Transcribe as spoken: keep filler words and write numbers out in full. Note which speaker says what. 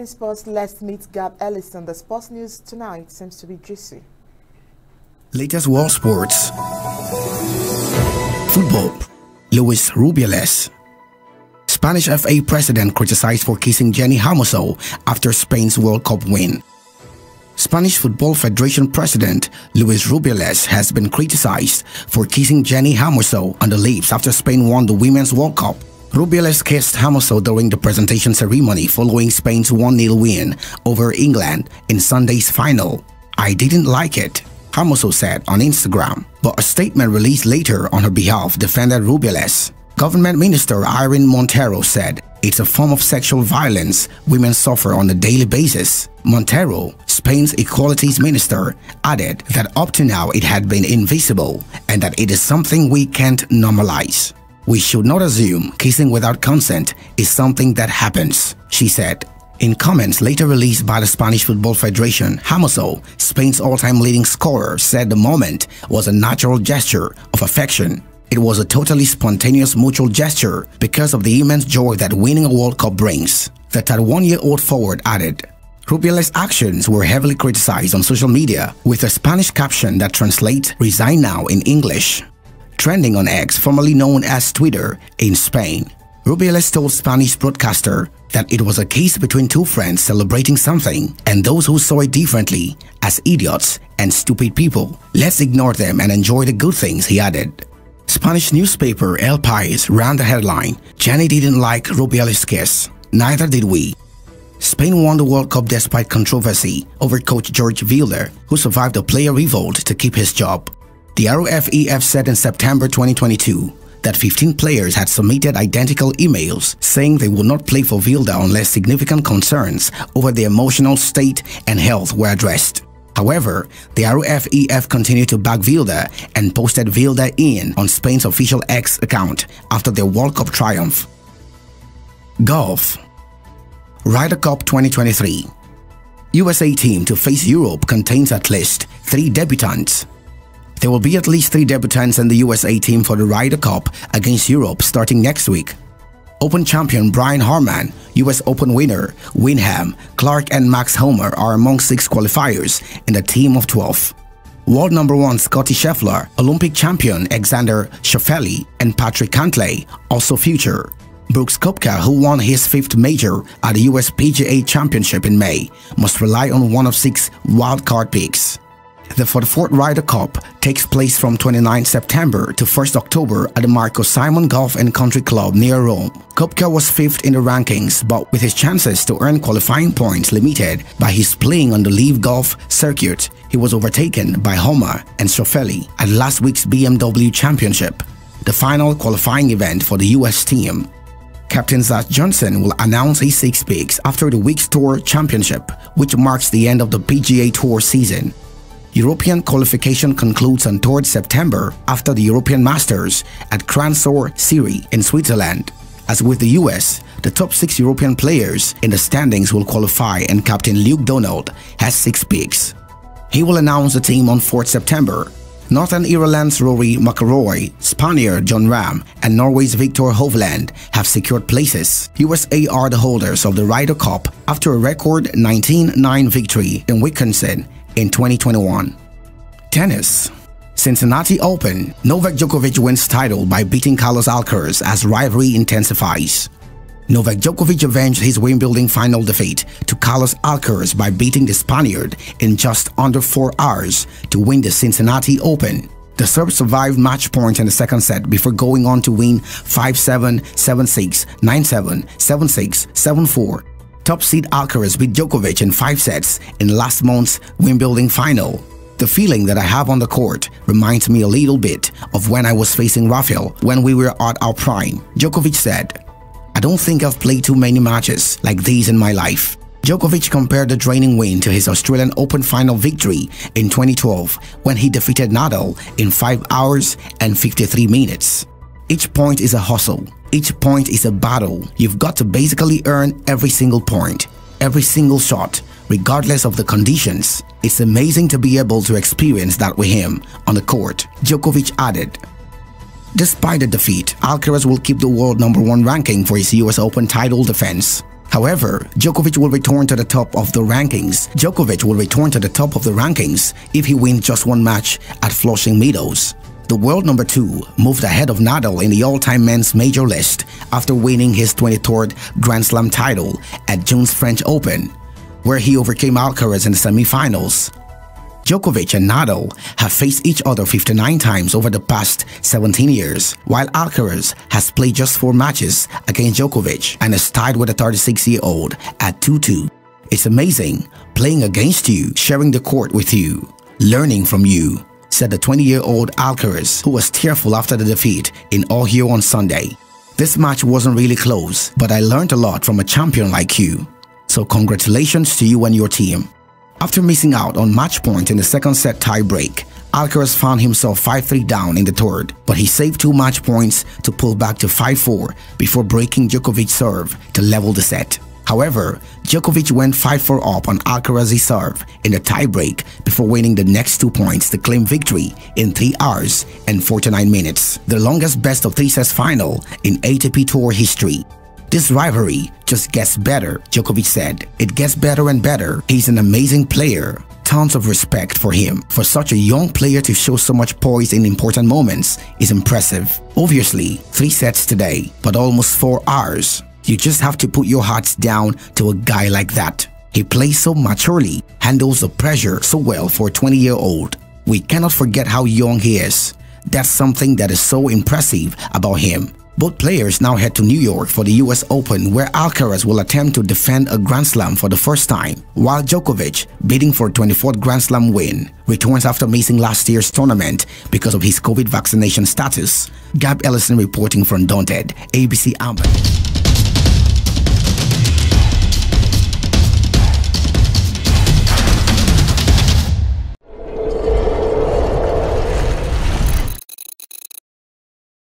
Speaker 1: in sports, let's meet Gab Ellison. The sports news tonight seems to be juicy.
Speaker 2: Latest world sports. Football. Luis Rubiales. Spanish F A president criticized for kissing Jenny Hermoso after Spain's World Cup win. Spanish Football Federation President Luis Rubiales has been criticized for kissing Jenny Hermoso on the lips after Spain won the Women's World Cup. Rubiales kissed Hermoso during the presentation ceremony following Spain's one nil win over England in Sunday's final. "I didn't like it," Hermoso said on Instagram, but a statement released later on her behalf defended Rubiales. Government Minister Irene Montero said it's a form of sexual violence women suffer on a daily basis. Montero, Spain's Equalities Minister, added that up to now it had been invisible and that it is something we can't normalize. "We should not assume kissing without consent is something that happens," she said. In comments later released by the Spanish Football Federation, Hermoso, Spain's all-time leading scorer, said the moment was a natural gesture of affection. "It was a totally spontaneous mutual gesture because of the immense joy that winning a World Cup brings," the thirty-one-year-old forward added. Rubiales' actions were heavily criticized on social media with a Spanish caption that translates "resign now" in English. Trending on X, formerly known as Twitter, in Spain. Rubiales told Spanish broadcaster that it was a case between two friends celebrating something, and those who saw it differently as idiots and stupid people. "Let's ignore them and enjoy the good things," he added. Spanish newspaper El País ran the headline, "Jenny didn't like Rubiales' kiss. Neither did we." Spain won the World Cup despite controversy over coach George Vilda, who survived a player revolt to keep his job. The R O F E F said in September twenty twenty-two that fifteen players had submitted identical emails saying they would not play for Vilda unless significant concerns over their emotional state and health were addressed. However, the R O F E F continued to back Vilda and posted Vilda in on Spain's official X account after their World Cup triumph. Golf. Ryder Cup twenty twenty-three. U S A team to face Europe contains at least three debutants. There will be at least three debutants in the U S A team for the Ryder Cup against Europe starting next week. Open champion Brian Harman, U S Open winner Wyndham Clark and Max Homa are among six qualifiers in the team of twelve. World number one Scottie Scheffler, Olympic champion Alexander Schauffele and Patrick Cantlay also feature. Brooks Koepka, who won his fifth major at the U S P G A Championship in May, must rely on one of six wildcard picks. The forty-fourth Ryder Cup takes place from twenty-ninth September to first October at the Marco Simon Golf and Country Club near Rome. Koepka was fifth in the rankings, but with his chances to earn qualifying points limited by his playing on the Live Golf circuit, he was overtaken by Homa and Schauffele at last week's B M W Championship, the final qualifying event for the U S team. Captain Zach Johnson will announce his six picks after the week's Tour Championship, which marks the end of the P G A Tour season. European qualification concludes on third September after the European Masters at Cran-sur-Sire in Switzerland. As with the U S, the top six European players in the standings will qualify and Captain Luke Donald has six picks. He will announce the team on fourth September. Northern Ireland's Rory McIlroy, Spaniard John Ram, and Norway's Victor Hovland have secured places. U S A are the holders of the Ryder Cup after a record nineteen nine victory in Wisconsin in twenty twenty-one. Tennis. Cincinnati Open. Novak Djokovic wins title by beating Carlos Alcaraz as rivalry intensifies. Novak Djokovic avenged his Wimbledon final defeat to Carlos Alcaraz by beating the Spaniard in just under four hours to win the Cincinnati Open. The Serb survived match point in the second set before going on to win five seven, seven six, nine seven, seven six, seven four. Top seed Alcaraz beat Djokovic in five sets in last month's Wimbledon final. The feeling that I have on the court reminds me a little bit of when I was facing Rafael when we were at our prime, Djokovic said. I don't think I've played too many matches like these in my life. Djokovic compared the draining win to his Australian Open final victory in twenty twelve when he defeated Nadal in five hours and fifty-three minutes. Each point is a hustle. Each point is a battle. You've got to basically earn every single point, every single shot, regardless of the conditions. It's amazing to be able to experience that with him on the court, Djokovic added. Despite the defeat, Alcaraz will keep the world number one ranking for his U S Open title defense. However, Djokovic will return to the top of the rankings. Djokovic will return to the top of the rankings if he wins just one match at Flushing Meadows. The world number two moved ahead of Nadal in the all-time men's major list after winning his twenty-third Grand Slam title at June's French Open, where he overcame Alcaraz in the semi-finals. Djokovic and Nadal have faced each other fifty-nine times over the past seventeen years, while Alcaraz has played just four matches against Djokovic and is tied with the thirty-six-year-old at two two. It's amazing playing against you, sharing the court with you, learning from you, said the twenty-year-old Alcaraz, who was tearful after the defeat in Ohio on Sunday. This match wasn't really close, but I learned a lot from a champion like you. So congratulations to you and your team. After missing out on match point in the second set tie-break, Alcaraz found himself five three down in the third, but he saved two match points to pull back to five four before breaking Djokovic's serve to level the set. However, Djokovic went five four up on Alcaraz's serve in the tie-break before winning the next two points to claim victory in three hours and forty-nine minutes, the longest best of three sets final in A T P Tour history. This rivalry just gets better, Djokovic said. It gets better and better. He's an amazing player. Tons of respect for him. For such a young player to show so much poise in important moments is impressive. Obviously, three sets today, but almost four hours. You just have to put your hearts down to a guy like that. He plays so maturely, handles the pressure so well for a twenty-year-old. We cannot forget how young he is. That's something that is so impressive about him. Both players now head to New York for the U S Open, where Alcaraz will attempt to defend a Grand Slam for the first time, while Djokovic, bidding for a twenty-fourth Grand Slam win, returns after missing last year's tournament because of his COVID vaccination status. Gab Ellison reporting from Daunted, A B C Amber.